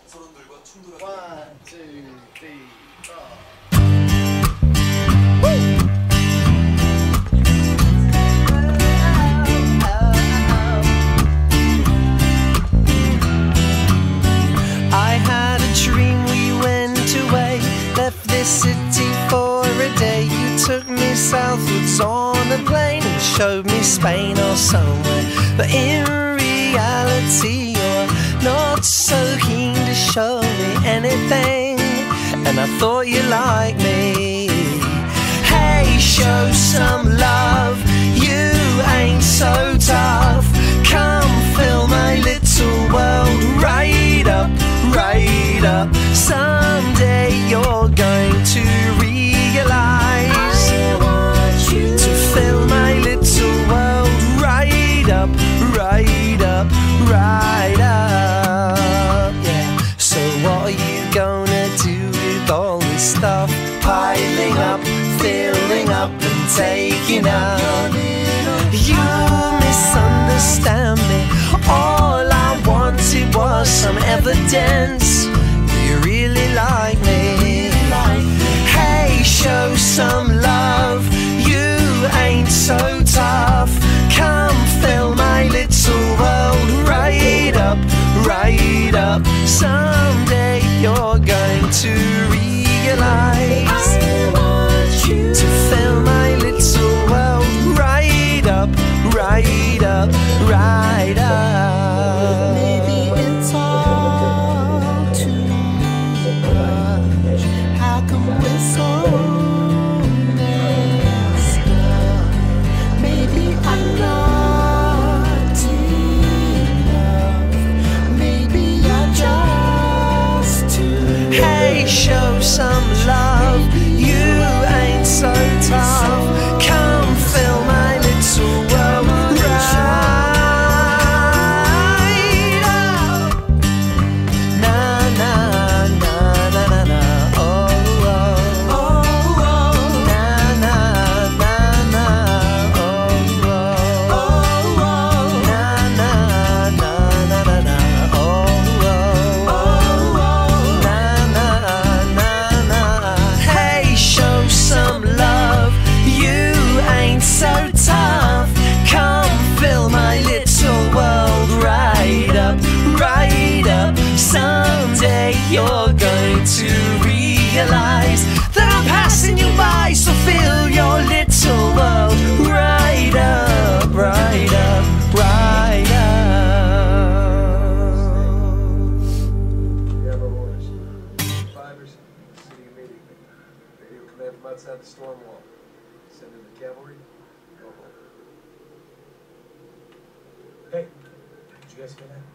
선원들과 충돌하게 1, 2, 3, 4. I had a dream, we went away, left this city for a day. You took me southwards on a plane and showed me Spain or somewhere. But in reality, you're not so keen to show me anything, and I thought you liked me. Hey, show some love, you ain't so tough. Come fill my little world right up, right up. Someday you're going to realize I want you to fill my little world right up, right up, right up. Yeah. So what are you gonna do with all this stuff piling up, filling up and taking up? You misunderstand me. All I wanted was some evidence you really like me. Hey, show some love, you ain't so tough. Come fill my little world right up, right up. Someday you're going to realize I want you to fill my little world right up, right up, right up. Maybe it's all too much. How come we're so messed up? Maybe I'm not enough. Maybe I'm just too. Hey, show some love, you ain't so tough. Come fill my little world right up. Na na na na na na. Oh oh oh oh. Na na na na. Oh oh oh oh. Na na na na na. Oh oh oh. Na na na na. Hey, show some love, you ain't so tough. Come fill my little world right up, right up. Someday you're going to realize that I'm passing you by, so fill your little world right up, right up, right up. We have our orders. 5ers, sitting immediately. Radio command from outside the storm wall. Send in the cavalry. Go home. Hey, did you guys hear that?